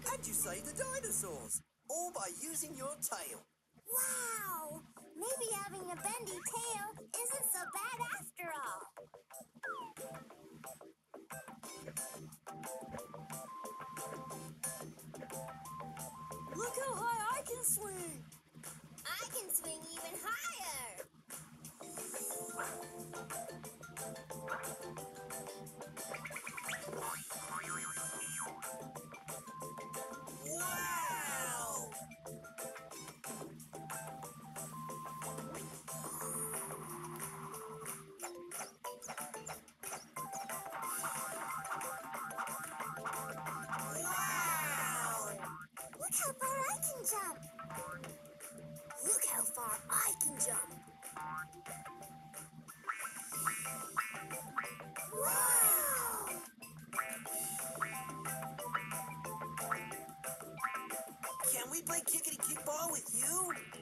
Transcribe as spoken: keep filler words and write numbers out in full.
And you save the dinosaurs, all by using your tail. Wow! Maybe having a bendy tail isn't so bad after all. Look how high I can swing! I can swing even higher. Wow! Wow! Look how far I can jump. Look how far I can jump. Wow! Can we play kickity kickball with you?